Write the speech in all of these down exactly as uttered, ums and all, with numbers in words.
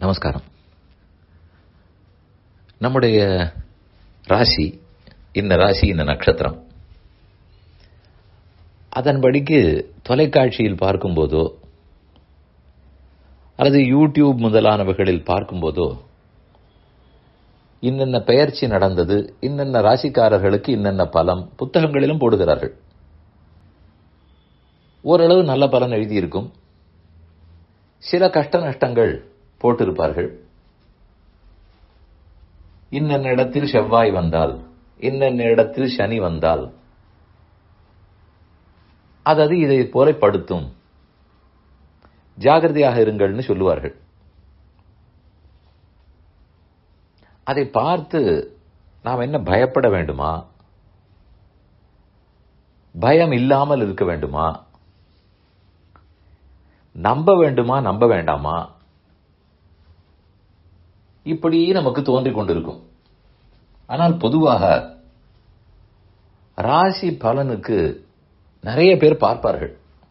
நமஸ்காரம். நம்முடைய ராசி, இந்த ராசி இந்த நட்சத்திரம், அதன்படிக்கு தொலைக்காட்சியில் பார்க்கும்போதோ அல்லது யூடியூப் முதலானவைகளில் பார்க்கும்போதோ இன்னென்ன பெயர்ச்சி நடந்தது, இன்னென்ன ராசிக்காரர்களுக்கு இன்னென்ன பலம் புத்தகங்களிலும் போடுகிறார்கள். ஓரளவு நல்ல பலன் எழுதியிருக்கும், சில கஷ்ட நஷ்டங்கள் போட்டிருப்பார்கள். இன்னென்ன இடத்தில் செவ்வாய் வந்தால், இன்னென்ன இடத்தில் சனி வந்தால் அது இதை போல படுத்தும், ஜாகிரதையாக இருங்கள்னு சொல்லுவார்கள். அதை பார்த்து நாம் என்ன பயப்பட வேண்டுமா, பயம் இல்லாமல் இருக்க வேண்டுமா, நம்ப வேண்டுமா நம்ப வேண்டாமா, இப்படி நமக்கு தோன்றிக் கொண்டிருக்கும். ஆனால் பொதுவாக ராசி பலனுக்கு நிறைய பேர் பார்ப்பார்கள்.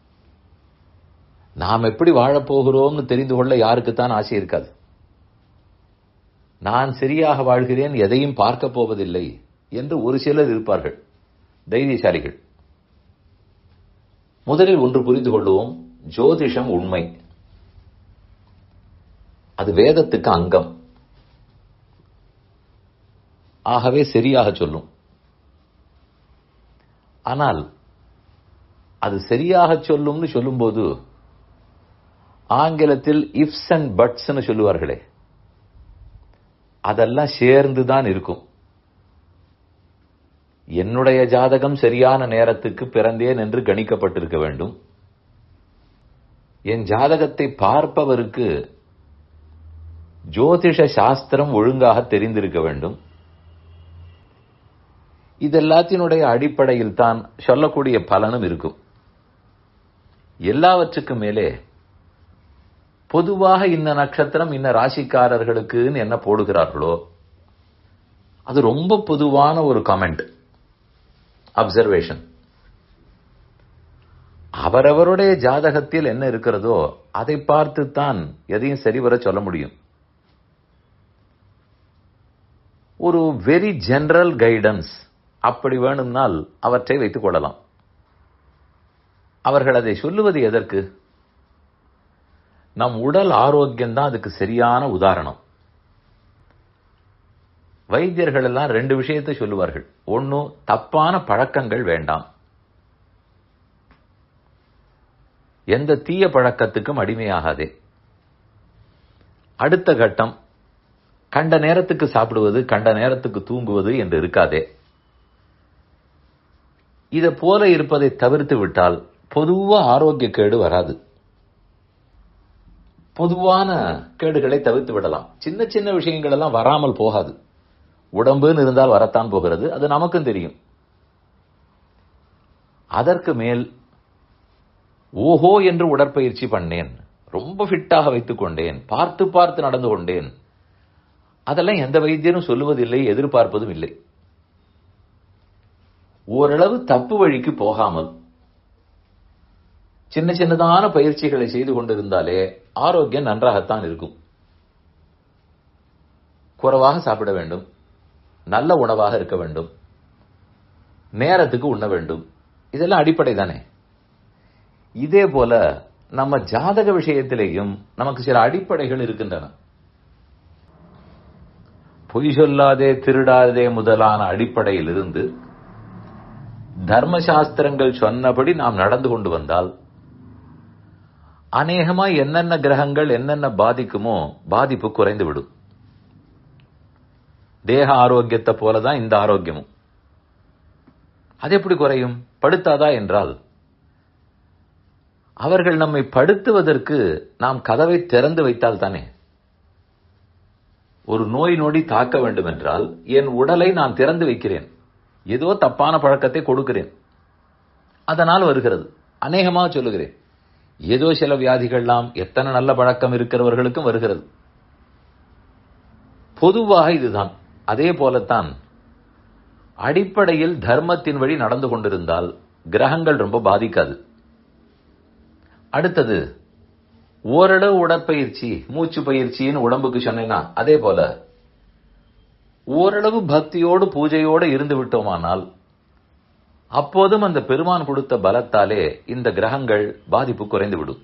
நாம் எப்படி வாழப்போகிறோம்னு தெரிந்து கொள்ள யாருக்குத்தான் ஆசை இருக்காது? நான் சரியாக வாழ்கிறேன், எதையும் பார்க்க போவதில்லை என்று ஒரு சிலர் இருப்பார்கள், தைரியசாலிகள். முதலில் ஒன்று புரிந்து கொள்வோம், ஜோதிஷம் உண்மை, அது வேதத்துக்கு அங்கம். ஆகவே சரியாக சொல்லும். ஆனால் அது சரியாக சொல்லும்னு சொல்லும்போது ஆங்கிலத்தில் இஃப்ஸ் அண்ட் பட்ஸ்ன்னு சொல்லுவார்களே, அதெல்லாம் சேர்ந்துதான் இருக்கும். என்னுடைய ஜாதகம் சரியான நேரத்துக்கு பிறந்தேன் என்று கணிக்கப்பட்டிருக்க வேண்டும். என் ஜாதகத்தை பார்ப்பவருக்கு ஜோதிஷ சாஸ்திரம் ஒழுங்காக தெரிந்திருக்க வேண்டும். இதெல்லாத்தினுடைய அடிப்படையில் தான் சொல்லக்கூடிய பலனும் இருக்கும். எல்லாவற்றுக்கும் மேலே பொதுவாக இந்த நட்சத்திரம் இன்ன ராசிக்காரர்களுக்கு என்ன போடுகிறார்களோ அது ரொம்ப பொதுவான ஒரு கமெண்ட், அப்சர்வேஷன். அவரவருடைய ஜாதகத்தில் என்ன இருக்கிறதோ அதை பார்த்துத்தான் எதையும் சரிவர சொல்ல முடியும். ஒரு வெரி ஜெனரல் கைடன்ஸ் அப்படி வேணும்னால் அவற்றை வைத்துக் கொள்ளலாம். அவர்கள் அதை சொல்லுவது எதற்கு? நம் உடல் ஆரோக்கியம் தான் அதுக்கு சரியான உதாரணம். வைத்தியர்கள் எல்லாம் ரெண்டு விஷயத்தை சொல்லுவார்கள். ஒன்னு, தப்பான பழக்கங்கள் வேண்டாம், எந்த தீய பழக்கத்துக்கும் அடிமையாகாதே. அடுத்த கட்டம், கண்ட நேரத்துக்கு சாப்பிடுவது, கண்ட நேரத்துக்கு தூங்குவது என்று இருக்காதே. இதை போல இருப்பதை தவிர்த்து விட்டால் பொதுவா ஆரோக்கிய கேடு வராது. பொதுவான கேடுகளை தவிர்த்து விடலாம். சின்ன சின்ன விஷயங்கள் எல்லாம் வராமல் போகாது. உடம்புன்னு இருந்தால் வரத்தான் போகிறது, அது நமக்கும் தெரியும். அதற்கு மேல் ஓஹோ என்று உடற்பயிற்சி பண்ணேன், ரொம்ப ஃபிட்டாக வைத்துக் கொண்டேன், பார்த்து பார்த்து நடந்து கொண்டேன், அதெல்லாம் எந்த வைத்தியரும் சொல்லுவதில்லை, எதிர்பார்ப்பதும் இல்லை. ஓரளவு தப்பு வழிக்கு போகாமல் சின்ன சின்னதான பயிற்சிகளை செய்து கொண்டிருந்தாலே ஆரோக்கியம் நன்றாகத்தான் இருக்கும். குறைவாக சாப்பிட வேண்டும், நல்ல உணவாக இருக்க வேண்டும், நேரத்துக்கு உண்ண வேண்டும், இதெல்லாம் அடிப்படை தானே. இதே போல நம்ம ஜாதக விஷயத்திலேயும் நமக்கு சில அடிப்படைகள் இருக்கின்றன. பொய் சொல்லாதே, திருடாதே முதலான அடிப்படையில் இருந்து தர்மசாஸ்திரங்கள் சொன்னபடி நாம் நடந்து கொண்டு வந்தால் அநேகமா என்னென்ன கிரகங்கள் என்னென்ன பாதிக்குமோ பாதிப்பு குறைந்துவிடும். தேக ஆரோக்கியத்தை போலதான் இந்த ஆரோக்கியமும். அது எப்படி குறையும்? படுத்தாதா என்றால், அவர்கள் நம்மை படுத்துவதற்கு நாம் கதவை திறந்து வைத்தால் தானே. ஒரு நோய் நொடி தாக்க வேண்டும் என்றால் என் உடலை நான் திறந்து வைக்கிறேன், ஏதோ தப்பான பழக்கத்தை கொடுக்கிறேன், அதனால் வருகிறது. அநேகமாக சொல்லுகிறேன், ஏதோ சில வியாதிகள்லாம் எத்தனை நல்ல பழக்கம் இருக்கிறவர்களுக்கும் வருகிறது. பொதுவாக இதுதான். அதே போலத்தான் அடிப்படையில் தர்மத்தின் வழி நடந்து கொண்டிருந்தால் கிரகங்கள் ரொம்ப பாதிக்காது. அடுத்தது, ஓரளவு உடற்பயிற்சி, மூச்சு பயிற்சின்னு உடம்புக்கு சொன்னேன்னா, அதே போல ஓரளவு பக்தியோடு பூஜையோடு இருந்து விட்டோமானால் அப்போதும் அந்த பெருமான் கொடுத்த பலத்தாலே இந்த கிரகங்கள் பாதிப்பு குறைந்துவிடும்.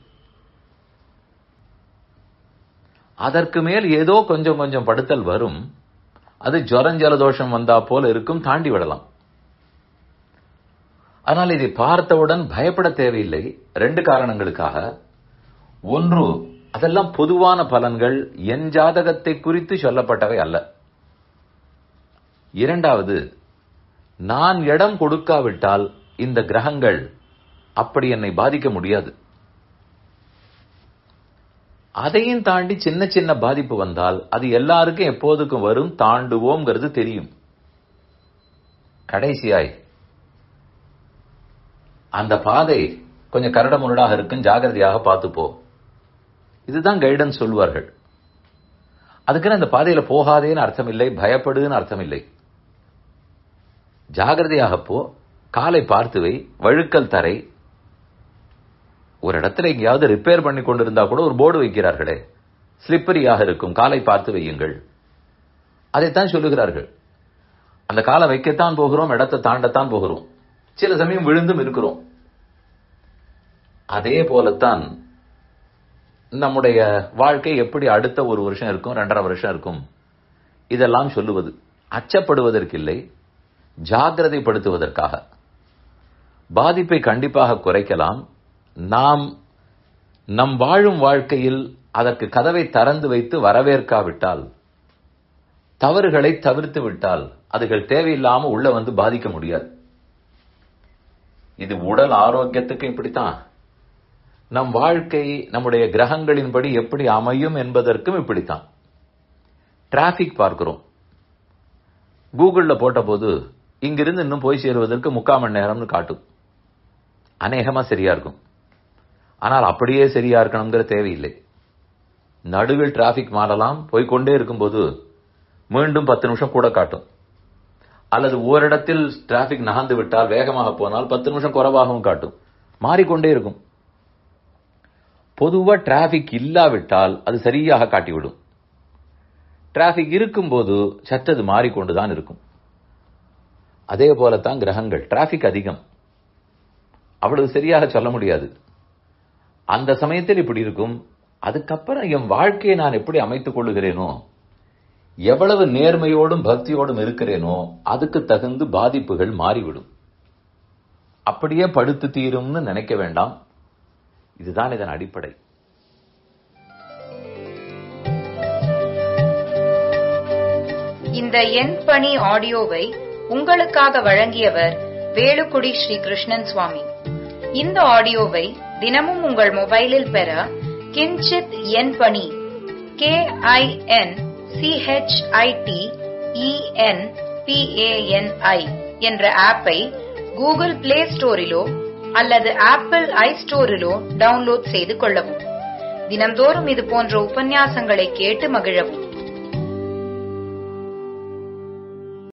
அதற்கு மேல் ஏதோ கொஞ்சம் கொஞ்சம் படுத்தல் வரும். அது ஜுரஞ்சலதோஷம் வந்தா போல இருக்கும், தாண்டி விடலாம். ஆனால் இதை பார்த்தவுடன் பயப்பட தேவையில்லை. ரெண்டு காரணங்களுக்காக. ஒன்று, அதெல்லாம் பொதுவான பலன்கள், என் ஜாதகத்தை குறித்து சொல்லப்பட்டவை அல்ல. இரண்டாவது, நான் இடம் கொடுக்காவிட்டால் இந்த கிரகங்கள் அப்படி என்னை பாதிக்க முடியாது. அதையும் தாண்டி சின்ன சின்ன பாதிப்பு வந்தால் அது எல்லாருக்கும் எப்போதுக்கும் வரும், தாண்டுவோம்ங்கிறது தெரியும். கடைசியாய் அந்த பாதை கொஞ்சம் கரட முரடாக இருக்கும், ஜாகிரதையாக பார்த்துப்போ. இதுதான் கைடன்ஸ் சொல்வார்கள். அதுக்குன்னு அந்த பாதையில போகாதேன்னு அர்த்தம் இல்லை, பயப்படுன்னு அர்த்தம் இல்லை. ஜாகிரதையாக போ, காலை பார்த்து வை, வழுக்கல் தரை. ஒரு இடத்துல எங்கேயாவது ரிப்பேர் பண்ணி கொண்டிருந்தா கூட ஒரு போர்டு வைக்கிறார்களே, ஸ்லிப்பரியாக இருக்கும், காலை பார்த்து வையுங்கள். அதைத்தான் சொல்லுகிறார்கள். அந்த காலை வைக்கத்தான் போகிறோம், இடத்தை தாண்டத்தான் போகிறோம், சில சமயம் விழுந்தும் இருக்கிறோம். அதே போலத்தான் நம்முடைய வாழ்க்கை எப்படி அடுத்த ஒரு வருஷம் இருக்கும், ரெண்டரை வருஷம் இருக்கும், இதெல்லாம் சொல்லுவது அச்சப்படுவதற்கில்லை, ஜாகிரதைப்படுத்துவதற்காக. பாதிப்பை கண்டிப்பாக குறைக்கலாம். நாம் நம் வாழும் வாழ்க்கையில் அதற்கு கதவை திறந்து வைத்து வரவேற்காவிட்டால், தவறுகளை தவிர்த்து விட்டால், அதுகள் தேவையில்லாம உள்ள வந்து பாதிக்க முடியாது. இது உடல் ஆரோக்கியத்துக்கு இப்படித்தான், நம் வாழ்க்கை நம்முடைய கிரகங்களின்படி எப்படி அமையும் என்பதற்கும் இப்படித்தான். டிராபிக் பார்க்கிறோம், கூகுள்ல போட்ட போது இங்கிருந்து இன்னும் போய் சேருவதற்கு முக்கால் மணி நேரம்னு காட்டும். அநேகமா சரியா இருக்கும். ஆனால் அப்படியே சரியா இருக்கணுங்கிற தேவையில்லை. நடுவில் டிராபிக் மாறலாம், போய்கொண்டே இருக்கும்போது மீண்டும் பத்து நிமிஷம் கூட காட்டும். அல்லது ஓரிடத்தில் டிராபிக் நகர்ந்து விட்டால் வேகமாக போனால் பத்து நிமிஷம் குறைவாகவும் காட்டும். மாறிக்கொண்டே இருக்கும். பொதுவா டிராபிக் இல்லாவிட்டால் அது சரியாக காட்டிவிடும். டிராபிக் இருக்கும்போது சற்றது மாறிக்கொண்டுதான் இருக்கும். அதே போலத்தான் கிரகங்கள். டிராபிக் அதிகம், அவ்வளவு சரியாக சொல்ல முடியாது. அந்த சமயத்தில் இப்படி இருக்கும். அதுக்கப்புறம் என் வாழ்க்கையை நான் எப்படி அமைத்துக் கொள்ளுகிறேனோ, எவ்வளவு நேர்மையோடும் பக்தியோடும் இருக்கிறேனோ அதுக்கு தகுந்து பாதிப்புகள் மாறிவிடும். அப்படியே படுத்து தீரும்னு நினைக்க வேண்டாம். இதுதான் இதன் அடிப்படை. இந்த என் பணி ஆடியோவை உங்களுக்காக வழங்கியவர் வேலுக்குடி ஸ்ரீ கிருஷ்ணன் சுவாமி. இந்த ஆடியோவை தினமும் உங்கள் மொபைலில் பெற கிஞ்சித் என் பணி K I N C H I T E N P A N I என்ற ஆப்பை கூகுள் பிளே ஸ்டோரிலோ அல்லது ஆப்பிள் ஐ ஸ்டோரிலோ டவுன்லோட் செய்து கொள்ளவும். தினம்தோறும் இது போன்ற உபன்யாசங்களை கேட்டு மகிழவும்.